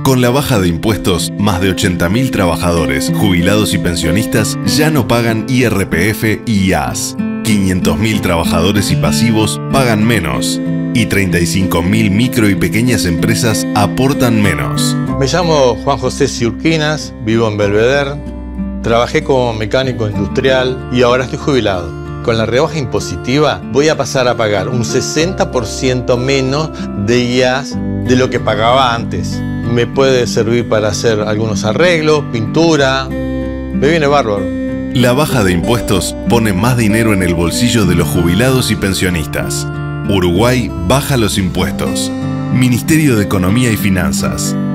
Con la baja de impuestos, más de 80.000 trabajadores, jubilados y pensionistas ya no pagan IRPF y IAS. 500.000 trabajadores y pasivos pagan menos. Y 35.000 micro y pequeñas empresas aportan menos. Me llamo Juan José Ciurquinas, vivo en Belvedere. Trabajé como mecánico industrial y ahora estoy jubilado. Con la rebaja impositiva voy a pasar a pagar un 60% menos de IAS de lo que pagaba antes. Me puede servir para hacer algunos arreglos, pintura. Me viene bárbaro. La baja de impuestos pone más dinero en el bolsillo de los jubilados y pensionistas. Uruguay baja los impuestos. Ministerio de Economía y Finanzas.